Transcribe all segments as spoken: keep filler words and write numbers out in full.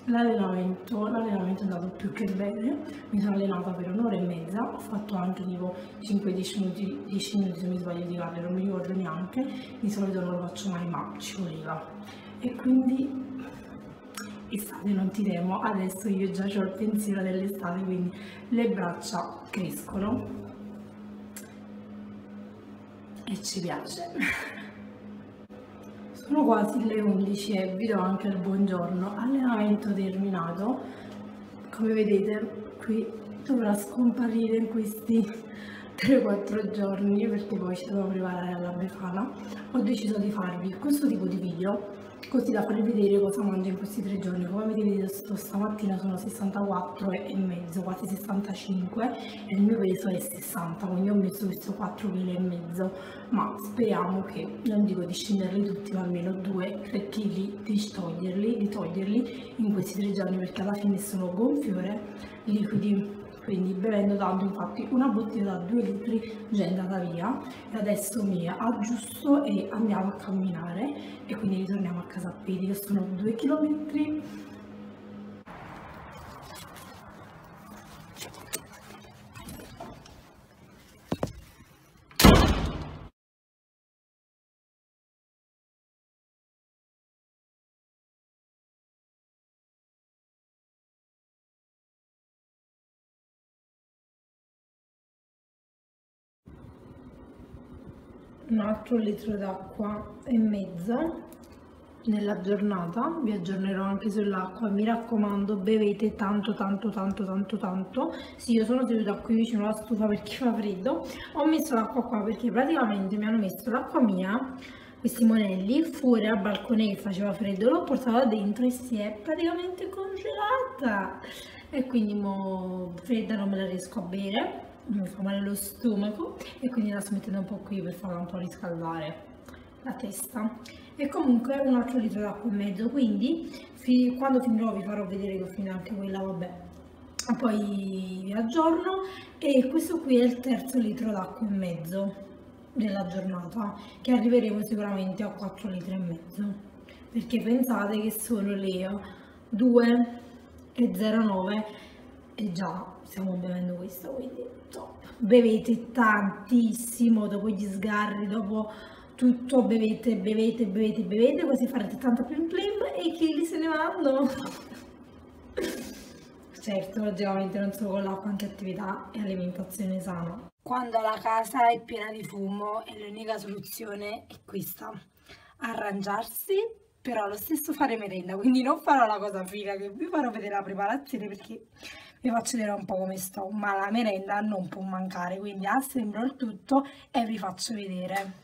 l'allenamento l'allenamento è andato più che bene, mi sono allenata per un'ora e mezza, ho fatto anche tipo cinque dieci minuti, dieci minuti se mi sbaglio di cardio, non mi ricordo neanche, di solito non lo faccio mai ma ci voleva. E quindi estate non ti temo, adesso io già ho il pensiero dell'estate, quindi le braccia crescono e ci piace. Sono quasi le undici e vi do anche il buongiorno, allenamento terminato, come vedete qui dovrà scomparire in questi tre quattro giorni perché poi ci devo preparare alla Befana. Ho deciso di farvi questo tipo di video così da farvi vedere cosa mangio in questi tre giorni. Come avete visto stamattina sono sessantaquattro e mezzo, quasi sessantacinque e il mio peso è sessanta, quindi ho messo questo quattro virgola cinque kg, ma speriamo che, non dico di scenderli tutti, ma almeno due tre chili di toglierli, di toglierli in questi tre giorni perché alla fine sono gonfiore liquidi. Quindi bevendo tanto, infatti una bottiglia da due litri già è andata via e adesso mi aggiusto e andiamo a camminare e quindi ritorniamo a casa a piedi che sono due chilometri. Un altro litro d'acqua e mezzo nella giornata, vi aggiornerò anche sull'acqua, mi raccomando bevete tanto tanto tanto tanto tanto. Sì, io sono seduta qui vicino alla stufa perché fa freddo, ho messo l'acqua qua perché praticamente mi hanno messo l'acqua mia, questi monelli, fuori al balcone che faceva freddo, l'ho portata dentro e si è praticamente congelata e quindi mo fredda non me la riesco a bere, mi fa male lo stomaco e quindi la sto mettendo un po' qui per farla un po' riscaldare la testa. E comunque un altro litro d'acqua e mezzo, quindi fi quando finirò vi farò vedere che ho finito anche quella, vabbè, poi vi aggiorno. E questo qui è il terzo litro d'acqua e mezzo della giornata, che arriveremo sicuramente a quattro litri e mezzo, perché pensate che sono le due e zero nove e già stiamo bevendo questo, quindi top. Bevete tantissimo dopo gli sgarri, dopo tutto, bevete, bevete, bevete, bevete, così farete tanta plim plim e i chili se ne vanno. Certo, logicamente non solo con l'acqua, anche attività e alimentazione sana. Quando la casa è piena di fumo e l'unica soluzione è questa, arrangiarsi, però allo stesso fare merenda, quindi non farò la cosa figa che vi farò vedere la preparazione perché vi faccio vedere un po' come sto, ma la merenda non può mancare, quindi assemblo il tutto e vi faccio vedere.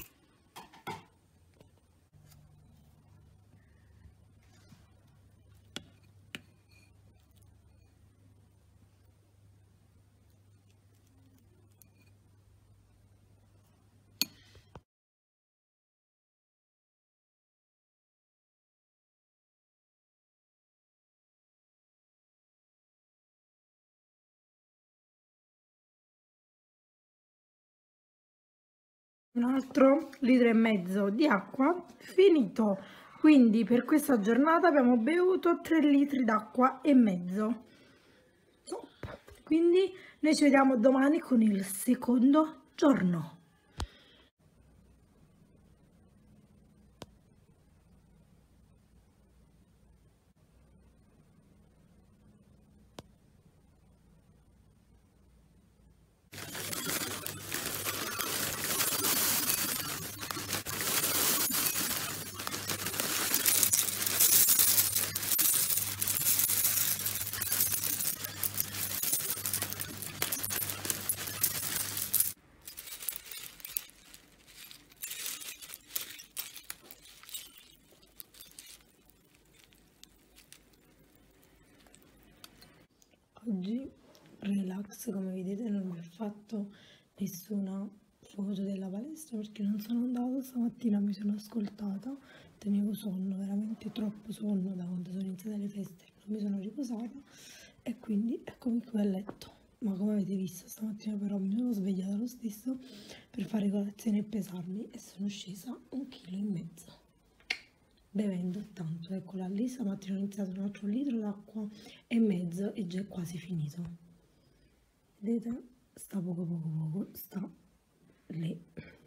Un altro litro e mezzo di acqua finito, quindi per questa giornata abbiamo bevuto tre litri d'acqua e mezzo. Top. Quindi noi ci vediamo domani con il secondo giorno. Oggi relax, come vedete non vi ho fatto nessuna foto della palestra perché non sono andata, stamattina mi sono ascoltata, tenevo sonno, veramente troppo sonno da quando sono iniziate le feste, non mi sono riposata e quindi eccomi qui a letto. Ma come avete visto stamattina però mi sono svegliata lo stesso per fare colazione e pesarmi e sono scesa un chilo e mezzo. bevendo tanto. Eccola lì, stamattina ho iniziato un altro litro d'acqua e mezzo e già è quasi finito. Vedete? Sta poco poco poco, sta lì.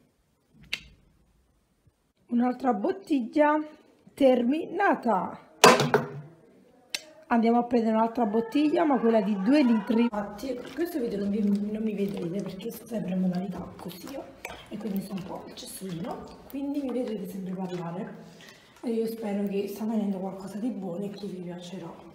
Un'altra bottiglia terminata. Andiamo a prendere un'altra bottiglia, ma quella di due litri. Infatti, in questo video non, vi, non mi vedrete perché sto sempre in modalità così e quindi sto un po' al cestolino, quindi mi vedrete sempre parlare e io spero che sta venendo qualcosa di buono e che vi piacerà.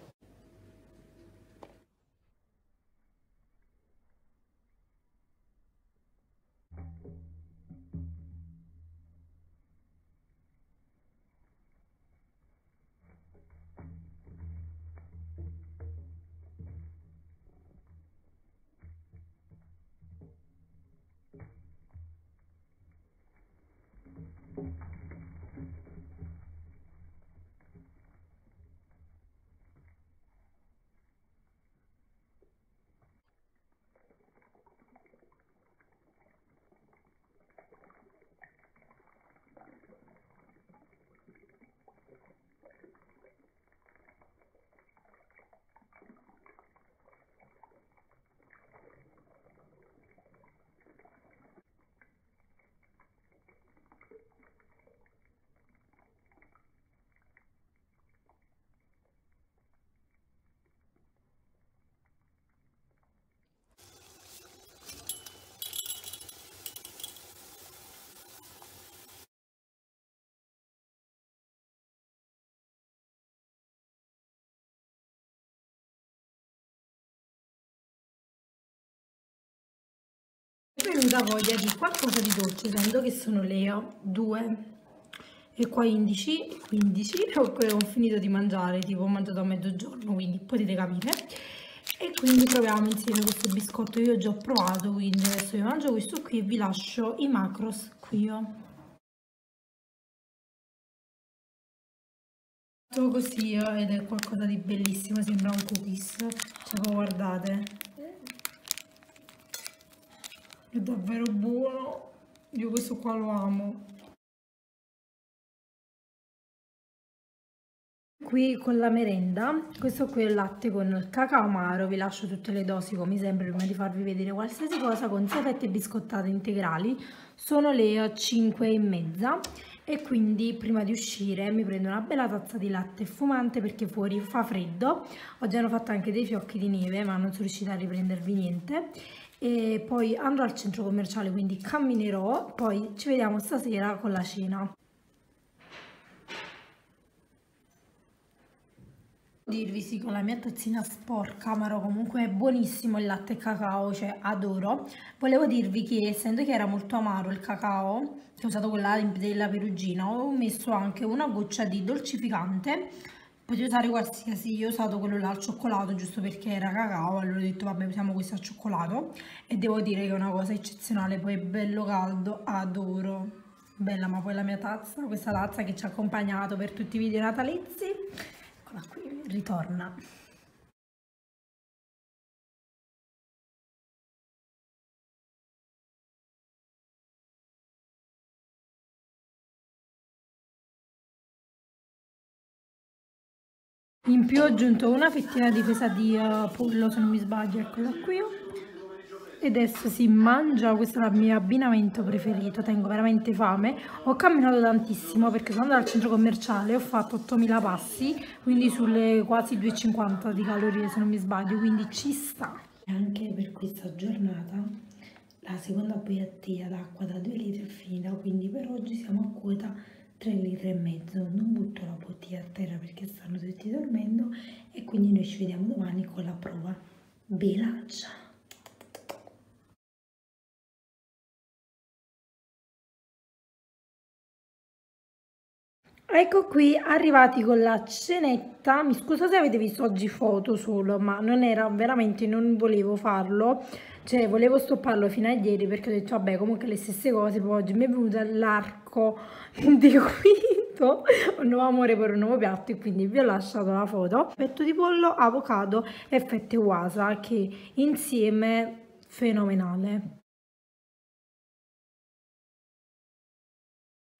Mi è venuta voglia di qualcosa di dolce, essendo che sono le due e quindici, quindici, ho finito di mangiare, tipo ho mangiato a mezzogiorno, quindi potete capire. E quindi proviamo insieme questo biscotto, io già ho provato, quindi adesso vi mangio questo qui e vi lascio i macros qui. Così ed è qualcosa di bellissimo, sembra un cookies, cioè guardate, è davvero buono, io questo qua lo amo. Qui con la merenda, questo qui è il latte con il cacao amaro, vi lascio tutte le dosi come sempre prima di farvi vedere qualsiasi cosa, con sei fette biscottate integrali, sono le cinque e mezza e quindi prima di uscire mi prendo una bella tazza di latte fumante perché fuori fa freddo. Oggi hanno fatto anche dei fiocchi di neve ma non sono riuscita a riprendervi niente e poi andrò al centro commerciale, quindi camminerò, poi ci vediamo stasera con la cena. Dirvi sì, con la mia tazzina sporca, ma comunque è buonissimo il latte cacao, cioè adoro. Volevo dirvi che essendo che era molto amaro il cacao, che ho usato quella della Perugina, ho messo anche una goccia di dolcificante. Potete usare qualsiasi, io ho usato quello là al cioccolato giusto perché era cacao, allora ho detto vabbè usiamo questo al cioccolato e devo dire che è una cosa eccezionale, poi è bello caldo, adoro. Bella, ma poi la mia tazza, questa tazza che ci ha accompagnato per tutti i video natalizi, eccola qui, ritorna. In più ho aggiunto una fettina di fesa di uh, pollo, se non mi sbaglio, eccola qui. E adesso si mangia, questo è il mio abbinamento preferito, tengo veramente fame. Ho camminato tantissimo perché sono andata al centro commerciale, ho fatto ottomila passi, quindi sulle quasi duecentocinquanta di calorie se non mi sbaglio, quindi ci sta. Anche per questa giornata la seconda bottiglia d'acqua da due litri è finita, quindi per oggi siamo a quota tre litri e mezzo. Non butto la bottiglia a terra perché stanno tutti dormendo e quindi noi ci vediamo domani con la prova bilancia. Ecco qui arrivati con la cenetta. Mi scuso se avete visto oggi foto solo, ma non era veramente, non volevo farlo, cioè volevo stopparlo fino a ieri perché ho detto vabbè comunque le stesse cose. Poi oggi mi è venuto l'arco di quinto, un nuovo amore per un nuovo piatto e quindi vi ho lasciato la foto. Petto di pollo, avocado e fette uasa che insieme fenomenale.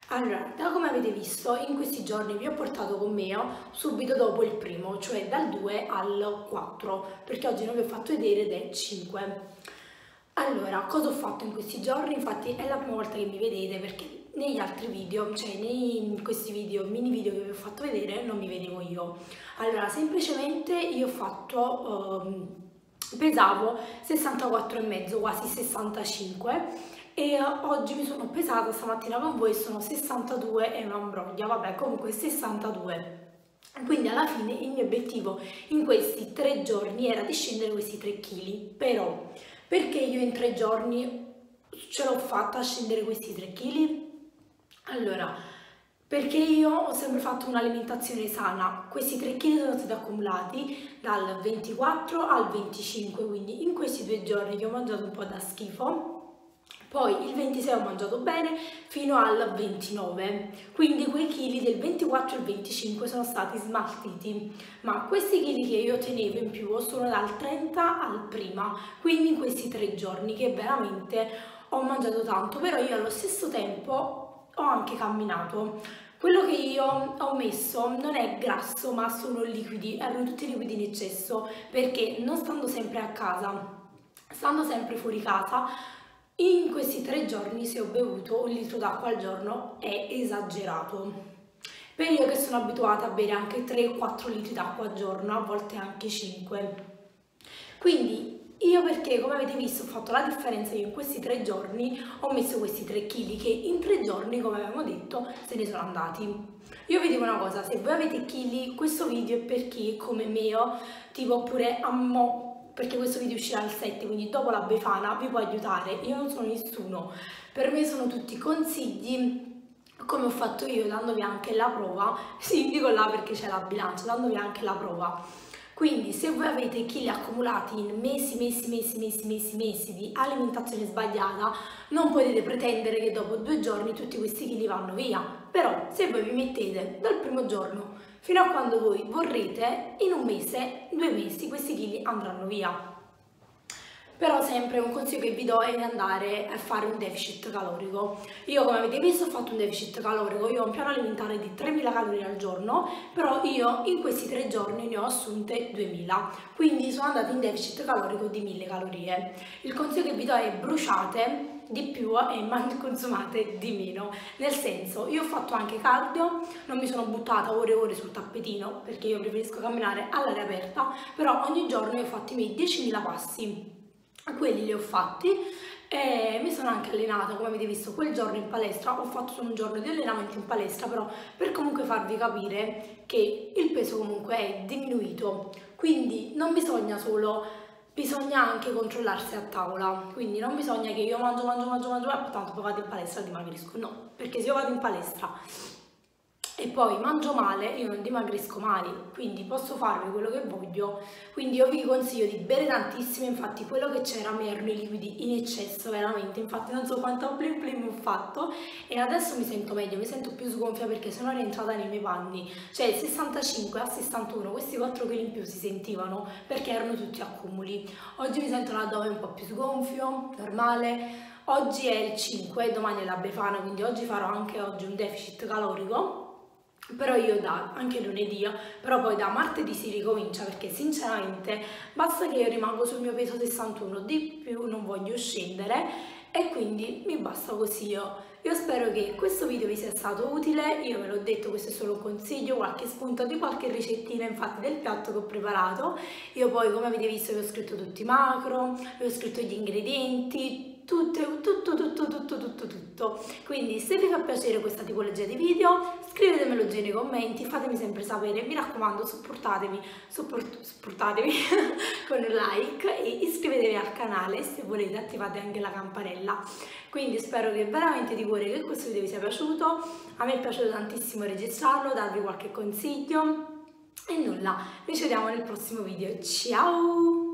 Allora, da come avete visto, in questi giorni vi ho portato con me subito dopo il primo, cioè dal due al quattro, perché oggi non vi ho fatto vedere ed è cinque. Allora, cosa ho fatto in questi giorni? Infatti è la prima volta che mi vedete, perché negli altri video, cioè in questi video, mini video che vi ho fatto vedere, non mi vedevo io. Allora, semplicemente io ho fatto, um, pesavo sessantaquattro e mezzo, quasi sessantacinque, e oggi mi sono pesata stamattina con voi, sono sessantadue e una imbroglia, vabbè, comunque sessantadue. Quindi alla fine il mio obiettivo in questi tre giorni era di scendere questi tre chili, però perché io in tre giorni ce l'ho fatta a scendere questi tre chili? Allora, perché io ho sempre fatto un'alimentazione sana, questi tre chili sono stati accumulati dal ventiquattro al venticinque, quindi in questi due giorni che ho mangiato un po' da schifo. Poi il ventisei ho mangiato bene fino al ventinove, quindi quei chili del ventiquattro e venticinque sono stati smaltiti, ma questi chili che io tenevo in più sono dal trenta al prima, quindi in questi tre giorni che veramente ho mangiato tanto, però io allo stesso tempo ho anche camminato. Quello che io ho messo non è grasso ma sono liquidi, erano tutti liquidi in eccesso, perché non stando sempre a casa, stando sempre fuori casa, in questi tre giorni se ho bevuto un litro d'acqua al giorno è esagerato. Per io che sono abituata a bere anche tre o quattro litri d'acqua al giorno, a volte anche cinque. Quindi io, perché come avete visto ho fatto la differenza, io in questi tre giorni ho messo questi tre chili che in tre giorni, come avevamo detto, se ne sono andati. Io vi dico una cosa, se voi avete chili, questo video è per chi come me, tipo pure a mo', perché questo video uscirà il sette, quindi dopo la Befana vi può aiutare. Io non sono nessuno, per me sono tutti consigli come ho fatto io, dandovi anche la prova. Sì, dico là perché c'è la bilancia, dandovi anche la prova. Quindi se voi avete chili accumulati in mesi, mesi, mesi, mesi, mesi, mesi di alimentazione sbagliata, non potete pretendere che dopo due giorni tutti questi chili vanno via. Però se voi vi mettete dal primo giorno fino a quando voi vorrete, in un mese, due mesi, questi chili andranno via. Però sempre un consiglio che vi do è di andare a fare un deficit calorico. Io, come avete visto, ho fatto un deficit calorico, io ho un piano alimentare di tremila calorie al giorno, però io in questi tre giorni ne ho assunte duemila, quindi sono andata in deficit calorico di mille calorie. Il consiglio che vi do è: bruciate di più e consumate di meno, nel senso, io ho fatto anche cardio, non mi sono buttata ore e ore sul tappetino perché io preferisco camminare all'aria aperta, però ogni giorno io ho fatto i miei diecimila passi, quelli li ho fatti e mi sono anche allenata, come avete visto quel giorno in palestra, ho fatto solo un giorno di allenamento in palestra, però per comunque farvi capire che il peso comunque è diminuito, quindi non bisogna solo... Bisogna anche controllarsi a tavola, quindi non bisogna che io mangio, mangio, mangio, mangio, e tanto poi vado in palestra e dimagrisco, no, perché se io vado in palestra e poi mangio male, io non dimagrisco mai, quindi posso farvi quello che voglio. Quindi io vi consiglio di bere tantissimo, infatti quello che c'era mi erano i liquidi in eccesso veramente, infatti non so quanto blim blim ho fatto e adesso mi sento meglio, mi sento più sgonfia perché sono rientrata nei miei panni, cioè sessantacinque a sessantuno, questi quattro chili in più si sentivano perché erano tutti accumuli. Oggi mi sento l'addome un po' più sgonfio, normale. Oggi è il cinque, domani è la Befana, quindi oggi farò anche oggi un deficit calorico. Però io da, anche lunedì, però poi da martedì si ricomincia, perché sinceramente basta che io rimango sul mio peso sessantuno, di più non voglio scendere e quindi mi basta così. Io, io spero che questo video vi sia stato utile, io ve l'ho detto, questo è solo un consiglio, qualche spunto di qualche ricettina infatti del piatto che ho preparato. Io poi, come avete visto, vi ho scritto tutti i macro, vi ho scritto gli ingredienti, tutto, tutto, tutto, tutto, tutto, tutto. Quindi se vi fa piacere questa tipologia di video, scrivetemelo giù nei commenti, fatemi sempre sapere, mi raccomando, supportatemi, support, supportatemi con un like e iscrivetevi al canale, se volete attivate anche la campanella. Quindi spero che veramente di cuore che questo video vi sia piaciuto, a me è piaciuto tantissimo registrarlo, darvi qualche consiglio e nulla, noi ci vediamo nel prossimo video, ciao!